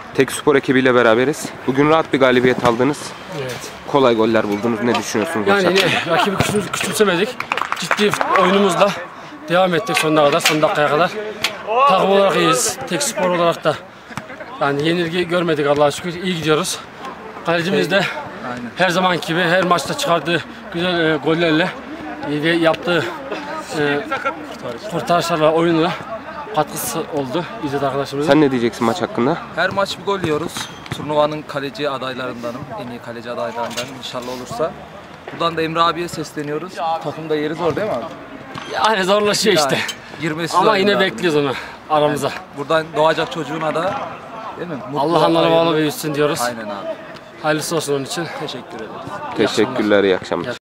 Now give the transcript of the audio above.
Tekspor ekibiyle beraberiz. Bugün rahat bir galibiyet aldınız. Evet. Kolay goller buldunuz. Ne düşünüyorsunuz? Yani yine rakibi küçümsemedik. Ciddi oyunumuzla devam ettik sonuna kadar, son dakikaya kadar. Takım olarak iyiyiz. Tekspor olarak da yani yenilgi görmedik Allah'a şükür. İyi gidiyoruz. Kalecimiz de her zamanki gibi her maçta çıkardığı güzel gollerle ve yaptığı kurtarışlarla oyununa katkısı oldu İzzet arkadaşımızın. Sen ne diyeceksin maç hakkında? Her maç bir gol yiyoruz. Turnuvanın kaleci adaylarındanım. En iyi kaleci adaylarındanım inşallah olursa. Buradan da Emre abiye sesleniyoruz. Takımda yeri zor değil mi abi? Yani zorlaşıyor işte. Girmesi Ama zor yine abi. bekliyoruz onu aramıza. Yani buradan doğacak çocuğuna da değil mi? Mutlu, Allah analı hayırlı. bağlı büyüsün diyoruz. Aynen abi. Hayırlısı olsun onun için. Teşekkür ederiz. Teşekkürler, iyi akşamlar.